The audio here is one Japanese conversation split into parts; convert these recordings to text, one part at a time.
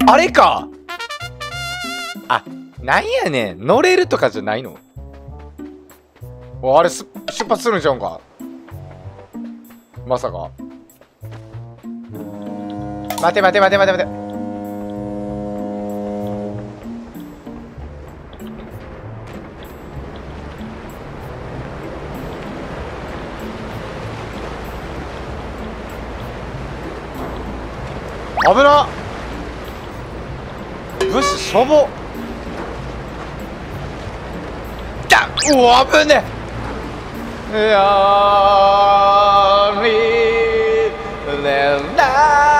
あれか。あ、なんやねん。乗れるとかじゃないの？あれ出発するんちゃうんか。まさか。待て待て待て待て待て。危なっ。ブスしょぼ。だっ、うわ危ねえ。いやーみーねな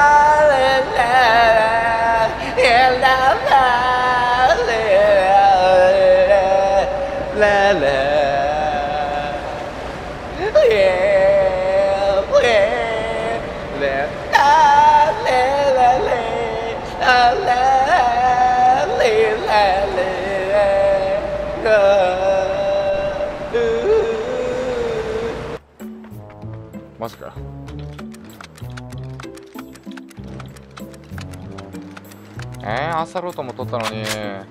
マジか。朝ロートも取ったのに。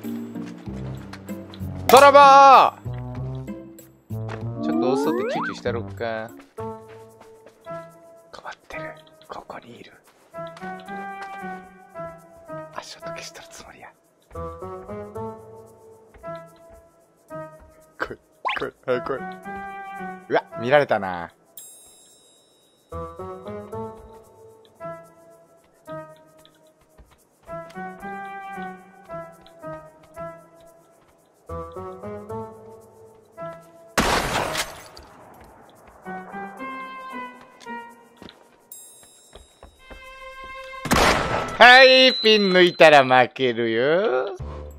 ドラバーちょっと遅ってキュキュしてやろっか。変わってる。ここにいる。足音消しとるつもりや。来い、来い、早く来い。うわ、見られたな。はい、ピン抜いたら負けるよ。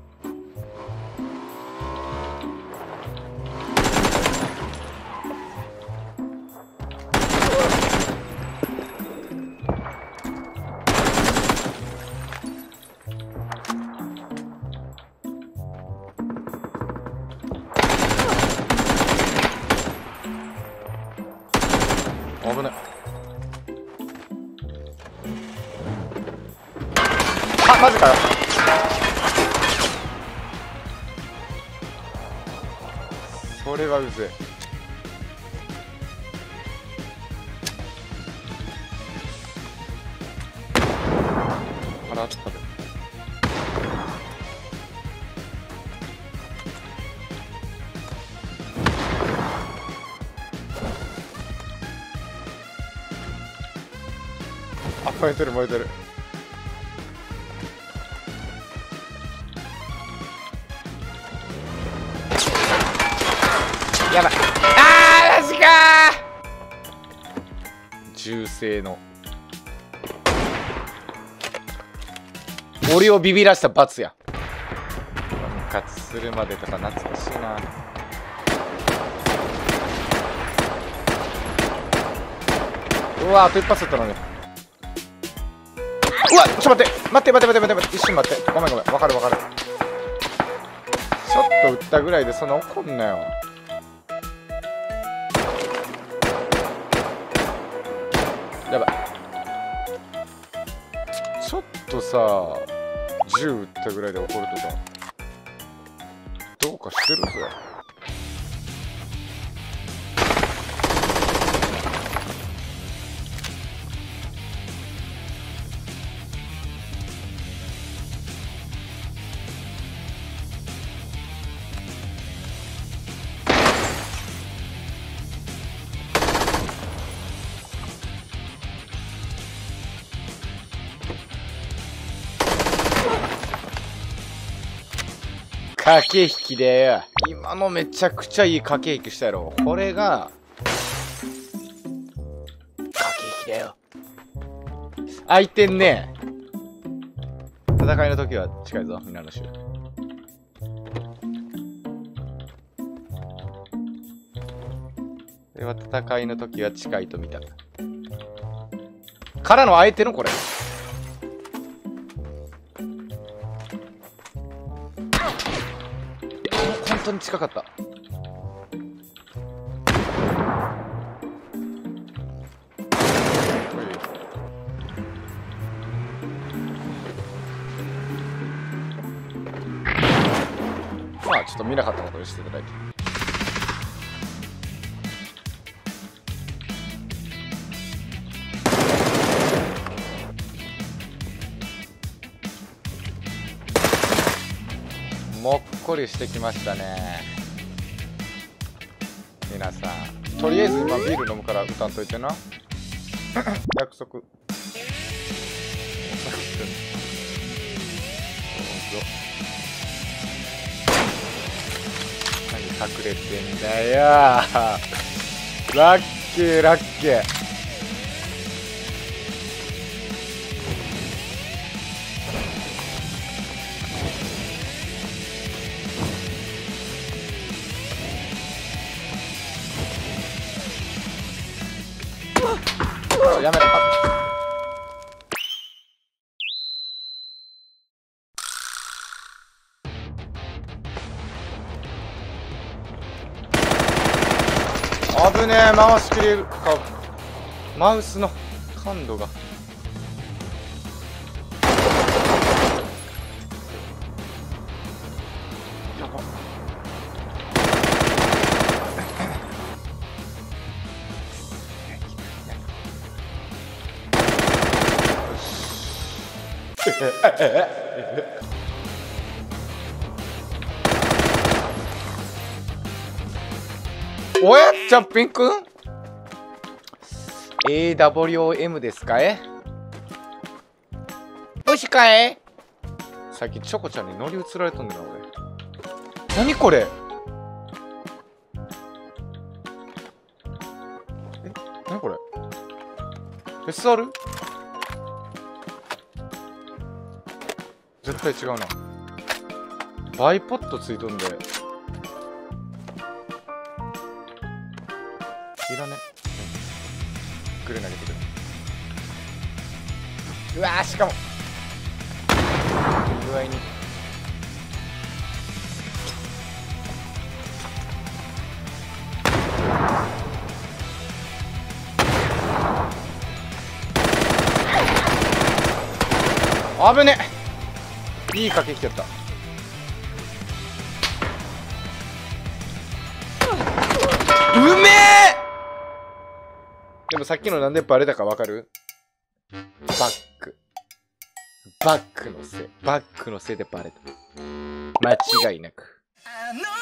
危ない。あ、マジかよ。それはうぜえ。腹立ったで。あ、燃えてる燃えてる。やばい。あーマジかー。銃声の俺をビビらした罰や。復活するまでとか懐かしいな。うわ、あと一発だったのに。うわ、ちょっと待って待って待って待って待って、一瞬待って。ごめんごめん、わかるわかる。ちょっと撃ったぐらいでそんな怒んなよ。やばい。ちょっとさ、銃撃ったぐらいで怒るとかどうかしてるぜ。駆け引きでよ。今のめちゃくちゃいい駆け引きしたやろ。これが駆け引きだよ。相手ね、戦いの時は近いぞ、みんなの衆。これは戦いの時は近いと見たからの相手のこれ。本当に近かった。 ちょっと見なかったことにしていただいて。もっこりしてきましたね皆さん。とりあえず今ビール飲むから歌んといてな約束。何隠れてんだよラッキーラッキー。やめろ。危ねえ、回しきれるか。マウスの感度が。やば。おやジャンピンくん AWOM ですかい。もしかい。最近チョコちゃんに乗り移られとんねんな俺。何これ。何これ。SR？ 絶対違うな。バイポッドついとんでいらね。くれ投げてくれ。うわー、しかも具合に危ねえ。いい駆け引きやった。うめえ。でもさっきのなんでバレたかわかる？バックのせいでバレた。間違いなく。